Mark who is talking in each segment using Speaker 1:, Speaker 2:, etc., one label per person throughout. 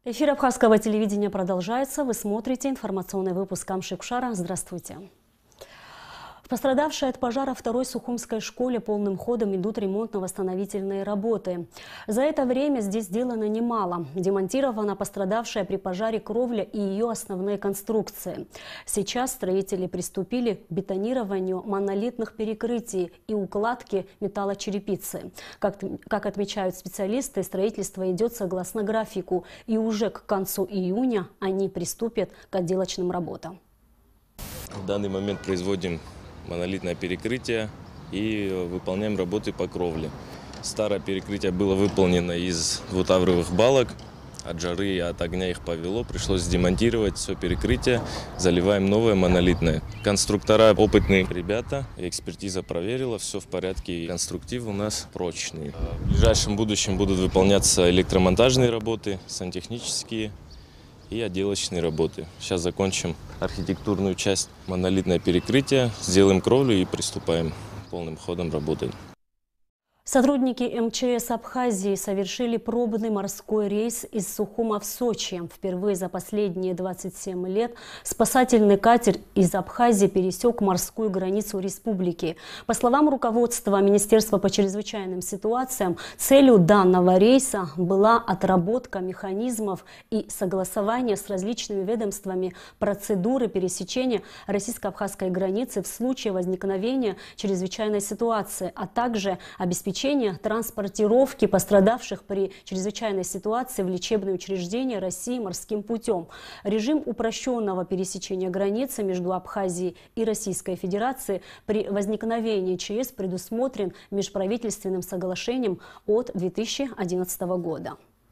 Speaker 1: Эфир Абхазского телевидения продолжается. Вы смотрите информационный выпуск Амшикшара. Здравствуйте. В пострадавшей от пожара второй Сухумской школе полным ходом идут ремонтно-восстановительные работы. За это время здесь сделано немало. Демонтирована пострадавшая при пожаре кровля и ее основные конструкции. Сейчас строители приступили к бетонированию монолитных перекрытий и укладке металлочерепицы. Как отмечают специалисты, строительство идет согласно графику, и уже к концу июня они приступят к отделочным работам.
Speaker 2: В данный момент производим монолитное перекрытие и выполняем работы по кровле. Старое перекрытие было выполнено из двутавровых балок. От жары и от огня их повело. Пришлось демонтировать все перекрытие. Заливаем новое монолитное. Конструктора опытные ребята. Экспертиза проверила. Все в порядке. Конструктив у нас прочный. В ближайшем будущем будут выполняться электромонтажные работы, сантехнические и отделочные работы. Сейчас закончим архитектурную часть, монолитное перекрытие, сделаем кровлю и приступаем полным ходом работать.
Speaker 1: Сотрудники МЧС Абхазии совершили пробный морской рейс из Сухума в Сочи. Впервые за последние 27 лет спасательный катер из Абхазии пересек морскую границу республики. По словам руководства Министерства по чрезвычайным ситуациям, целью данного рейса была отработка механизмов и согласование с различными ведомствами процедуры пересечения российско-абхазской границы в случае возникновения чрезвычайной ситуации, а также обеспечение транспортировки пострадавших при чрезвычайной ситуации в лечебные учреждения России морским путем. Режим упрощенного пересечения границы между Абхазией и Российской Федерацией при возникновении ЧС предусмотрен межправительственным соглашением от 2011 года.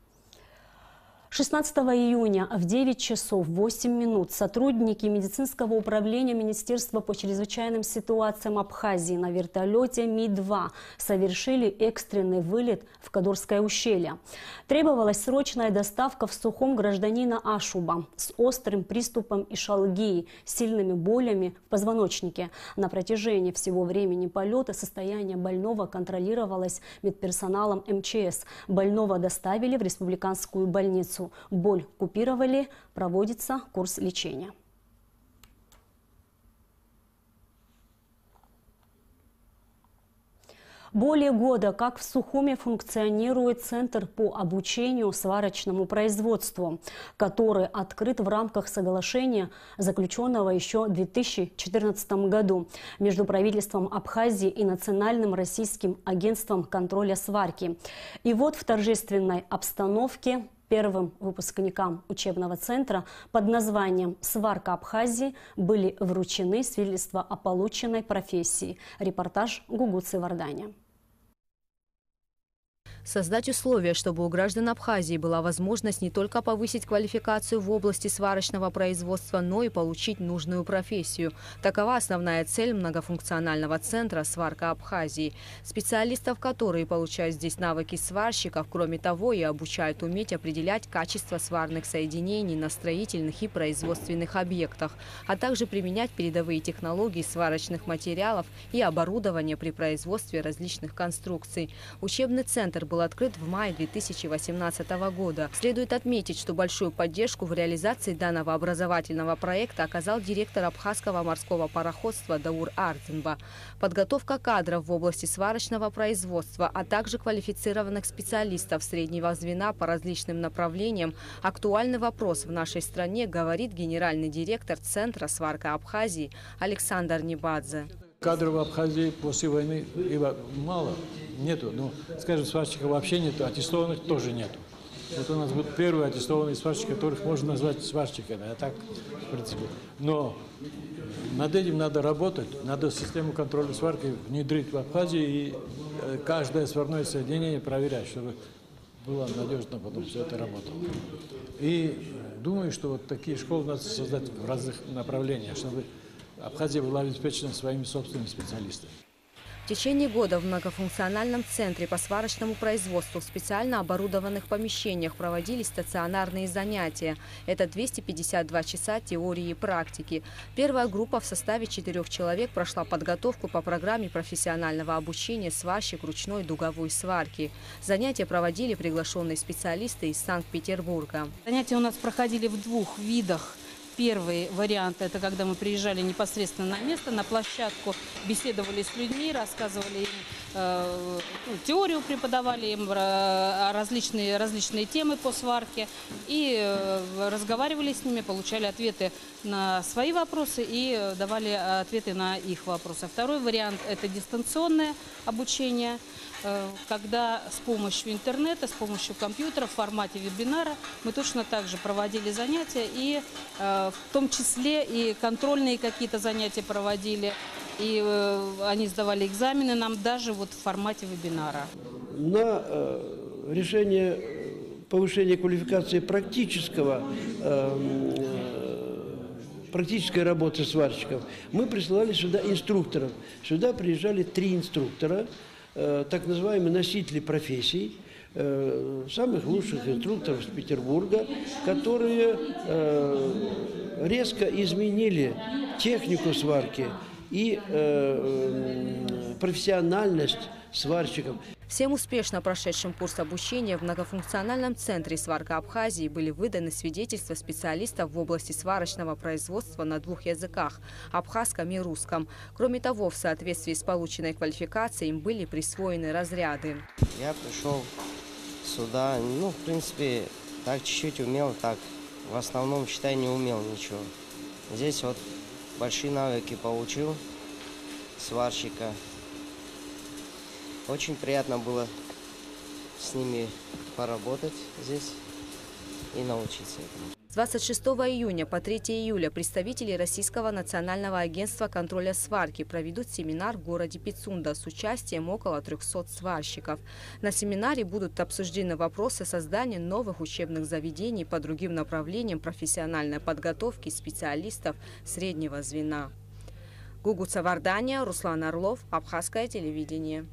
Speaker 1: 16 июня в 9 часов 8 минут сотрудники медицинского управления Министерства по чрезвычайным ситуациям Абхазии на вертолете Ми-2 совершили экстренный вылет в Кадорское ущелье. Требовалась срочная доставка в Сухум гражданина Ашуба с острым приступом ишалгии, сильными болями в позвоночнике. На протяжении всего времени полета состояние больного контролировалось медперсоналом МЧС. Больного доставили в республиканскую больницу. Боль купировали, проводится курс лечения. Более года, как в Сухуме функционирует Центр по обучению сварочному производству, который открыт в рамках соглашения, заключенного еще в 2014 году между правительством Абхазии и Национальным российским агентством контроля сварки. И вот в торжественной обстановке первым выпускникам учебного центра под названием «Сварка Абхазии» были вручены свидетельства о полученной профессии. Репортаж Гугуцы Варданя.
Speaker 3: Создать условия, чтобы у граждан Абхазии была возможность не только повысить квалификацию в области сварочного производства, но и получить нужную профессию. Такова основная цель многофункционального центра «Сварка Абхазии». Специалистов, которые получают здесь навыки сварщиков, кроме того, и обучают уметь определять качество сварных соединений на строительных и производственных объектах, а также применять передовые технологии сварочных материалов и оборудования при производстве различных конструкций. Учебный центр был открыт в мае 2018 года. Следует отметить, что большую поддержку в реализации данного образовательного проекта оказал директор Абхазского морского пароходства Даур Ардзинба. Подготовка кадров в области сварочного производства, а также квалифицированных специалистов среднего звена по различным направлениям – актуальный вопрос в нашей стране, говорит генеральный директор Центра «Сварка Абхазии» Александр Небадзе.
Speaker 4: Кадров в Абхазии после войны мало, нету. Но, скажем, сварщиков вообще нету, аттестованных тоже нету. Вот у нас будут первые аттестованные сварщики, которых можно назвать сварщиками, а так, в принципе. Но над этим надо работать, надо систему контроля сварки внедрить в Абхазии и каждое сварное соединение проверять, чтобы было надежно потом все это работало. И думаю, что вот такие школы надо создать в разных направлениях, чтобы Абхазия была обеспечена своими собственными специалистами.
Speaker 3: В течение года в многофункциональном центре по сварочному производству в специально оборудованных помещениях проводились стационарные занятия. Это 252 часа теории и практики. Первая группа в составе 4 человек прошла подготовку по программе профессионального обучения сварщик ручной дуговой сварки. Занятия проводили приглашенные специалисты из Санкт-Петербурга.
Speaker 5: Занятия у нас проходили в 2 видах. Первый вариант – это когда мы приезжали непосредственно на место, на площадку, беседовали с людьми, рассказывали им, теорию преподавали им, различные темы по сварке. И разговаривали с ними, получали ответы на свои вопросы и давали ответы на их вопросы. Второй вариант – это дистанционное обучение, когда с помощью интернета, с помощью компьютера в формате вебинара мы точно так же проводили занятия, и в том числе и контрольные какие-то занятия проводили, и они сдавали экзамены нам даже вот в формате вебинара.
Speaker 6: На решение повышения квалификации практической работы сварщиков мы присылали сюда инструкторов. Сюда приезжали 3 инструктора, так называемые носители профессий, самых лучших инструкторов из Петербурга, которые резко изменили технику сварки и профессиональность сварщиков.
Speaker 3: Всем успешно прошедшим курс обучения в многофункциональном центре «Сварка Абхазии» были выданы свидетельства специалистов в области сварочного производства на 2 языках – абхазском и русском. Кроме того, в соответствии с полученной квалификацией им были присвоены разряды.
Speaker 7: Я пришел сюда, в принципе, так чуть-чуть умел, так в основном, считай, не умел ничего. Здесь вот большие навыки получил сварщика. Очень приятно было с ними поработать здесь и научиться этому.
Speaker 3: С 26 июня по 3 июля представители Российского национального агентства контроля сварки проведут семинар в городе Пицунда с участием около 300 сварщиков. На семинаре будут обсуждены вопросы создания новых учебных заведений по другим направлениям профессиональной подготовки специалистов среднего звена. Гугуца Вардания, Руслан Орлов, Абхазское телевидение.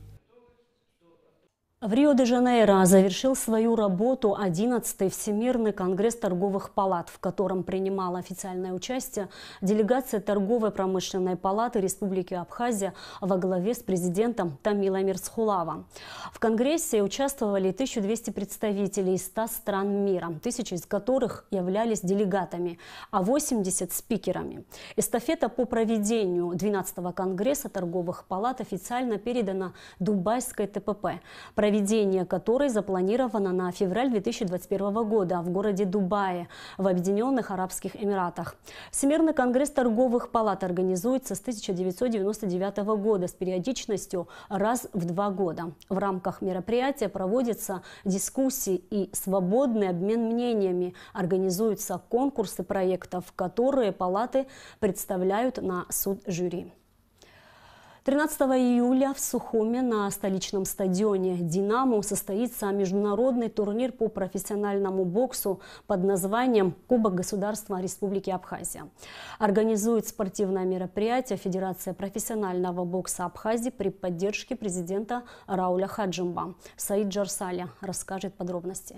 Speaker 1: В Рио-де-Жанейро завершил свою работу 11-й Всемирный конгресс торговых палат, в котором принимала официальное участие делегация Торгово-промышленной палаты Республики Абхазия во главе с президентом Тамила Мирсхулава. В конгрессе участвовали 1200 представителей из 100 стран мира, 1000 из которых являлись делегатами, а 80 – спикерами. Эстафета по проведению 12-го конгресса торговых палат официально передана Дубайской ТПП, проведение которой запланировано на февраль 2021 года в городе Дубае в Объединенных Арабских Эмиратах. Всемирный конгресс торговых палат организуется с 1999 года с периодичностью раз в 2 года. В рамках мероприятия проводятся дискуссии и свободный обмен мнениями, организуются конкурсы проектов, которые палаты представляют на суд жюри. 13 июля в Сухуме на столичном стадионе «Динамо» состоится международный турнир по профессиональному боксу под названием «Кубок государства Республики Абхазия». Организует спортивное мероприятие Федерация профессионального бокса Абхазии при поддержке президента Рауля Хаджимба. Саид Джарсаля расскажет подробности.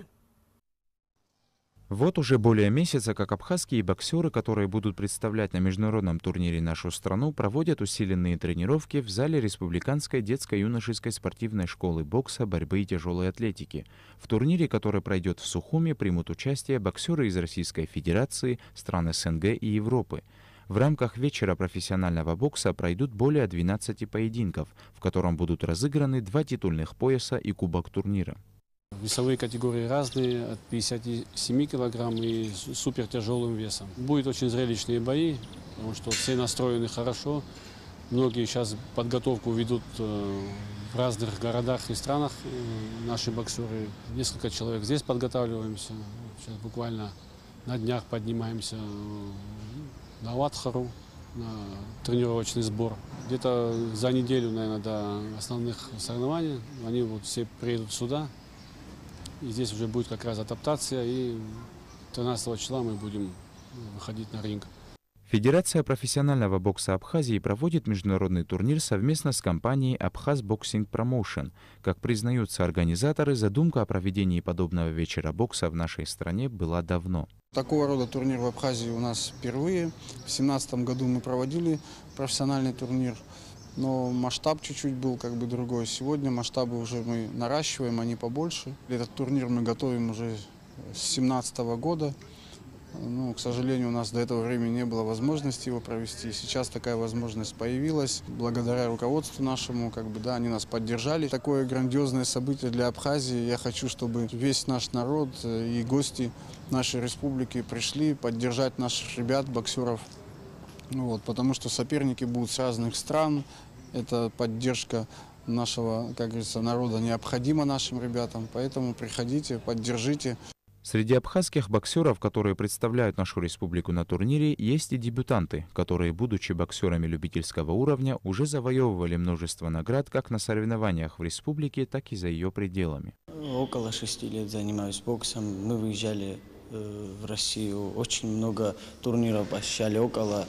Speaker 8: Вот уже более месяца, как абхазские боксеры, которые будут представлять на международном турнире нашу страну, проводят усиленные тренировки в зале Республиканской детско-юношеской спортивной школы бокса, борьбы и тяжелой атлетики. В турнире, который пройдет в Сухуме, примут участие боксеры из Российской Федерации, стран СНГ и Европы. В рамках вечера профессионального бокса пройдут более 12 поединков, в котором будут разыграны 2 титульных пояса и кубок турнира.
Speaker 9: Весовые категории разные, от 57 килограмм и супертяжелым весом. Будут очень зрелищные бои, потому что все настроены хорошо. Многие сейчас подготовку ведут в разных городах и странах. Наши боксеры, несколько человек здесь подготавливаемся. Сейчас буквально на днях поднимаемся на Ватхару, на тренировочный сбор. Где-то за неделю, наверное, до основных соревнований они вот все приедут сюда. И здесь уже будет как раз адаптация, и 13 числа мы будем выходить на ринг.
Speaker 8: Федерация профессионального бокса Абхазии проводит международный турнир совместно с компанией Abkhaz Boxing Promotion. Как признаются организаторы, задумка о проведении подобного вечера бокса в нашей стране была давно.
Speaker 10: Такого рода турнир в Абхазии у нас впервые. В 2017 году мы проводили профессиональный турнир, но масштаб чуть-чуть был другой. Сегодня масштабы уже мы наращиваем, они побольше. Этот турнир мы готовим уже с 2017 года. К сожалению, у нас до этого времени не было возможности его провести. Сейчас такая возможность появилась. Благодаря руководству нашему, они нас поддержали. Такое грандиозное событие для Абхазии. Я хочу, чтобы весь наш народ и гости нашей республики пришли поддержать наших ребят, боксеров. Потому что соперники будут с разных стран. Эта поддержка нашего, народа необходима нашим ребятам. Поэтому приходите, поддержите.
Speaker 8: Среди абхазских боксеров, которые представляют нашу республику на турнире, есть и дебютанты, которые, будучи боксерами любительского уровня, уже завоевывали множество наград как на соревнованиях в республике, так и за ее пределами.
Speaker 11: Около 6 лет занимаюсь боксом. Мы выезжали в Россию, очень много турниров посещали, около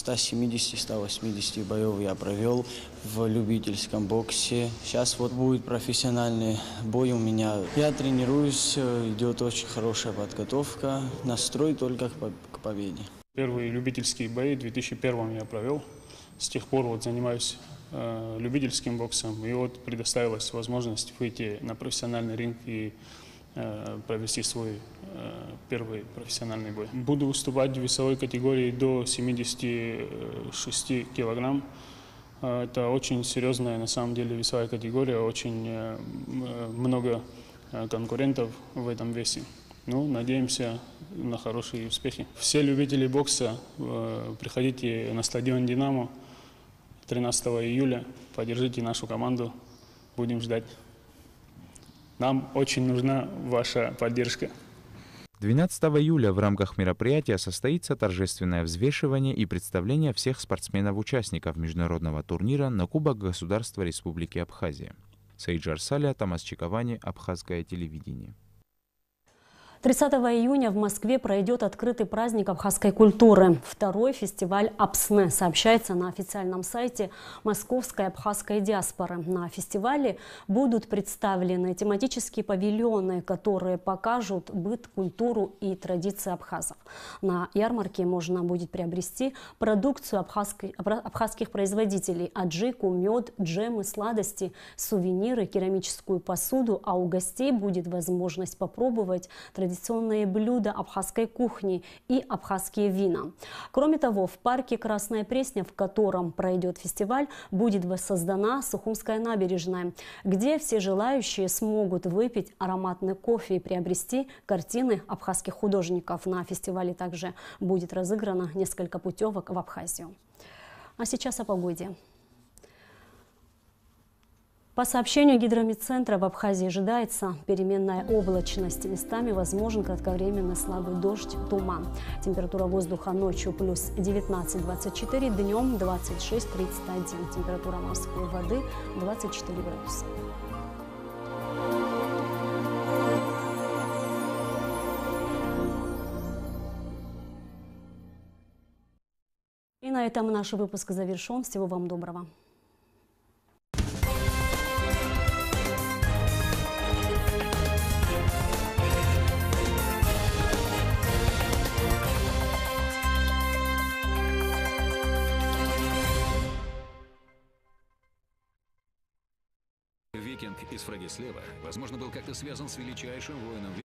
Speaker 11: 170-180 боев я провел в любительском боксе. Сейчас будет профессиональный бой у меня. Я тренируюсь, идет очень хорошая подготовка, настрой только к победе.
Speaker 9: Первые любительские бои в 2001 я провел. С тех пор занимаюсь любительским боксом. И предоставилась возможность выйти на профессиональный ринг и провести свой первый профессиональный бой. Буду выступать в весовой категории до 76 килограмм. Это очень серьезная, на самом деле, весовая категория, очень много конкурентов в этом весе. Надеемся на хорошие успехи. Все любители бокса, приходите на стадион «Динамо» 13 июля, поддержите нашу команду, будем ждать. Нам очень нужна ваша поддержка.
Speaker 8: 12 июля в рамках мероприятия состоится торжественное взвешивание и представление всех спортсменов-участников международного турнира на Кубок Государства Республики Абхазия. Саид Жарсаля, Тамас Чиковани, Абхазское телевидение.
Speaker 1: 30 июня в Москве пройдет открытый праздник абхазской культуры. Второй фестиваль «Апсне», сообщается на официальном сайте Московской абхазской диаспоры. На фестивале будут представлены тематические павильоны, которые покажут быт, культуру и традиции абхазов. На ярмарке можно будет приобрести продукцию абхазских производителей – аджику, мед, джемы, сладости, сувениры, керамическую посуду, а у гостей будет возможность попробовать традиционные блюда абхазской кухни и абхазские вина. Кроме того, в парке «Красная Пресня», в котором пройдет фестиваль, будет воссоздана Сухумская набережная, где все желающие смогут выпить ароматный кофе и приобрести картины абхазских художников. На фестивале также будет разыграно несколько путевок в Абхазию. А сейчас о погоде. По сообщению гидромедцентра, в Абхазии ожидается переменная облачность. Местами возможен кратковременный слабый дождь, туман. Температура воздуха ночью плюс 19-24, днем 26-31. Температура морской воды 24 градуса. И на этом наш выпуск завершен. Всего вам доброго.
Speaker 12: Викинг из Фрагислева, возможно, был как-то связан с величайшим воином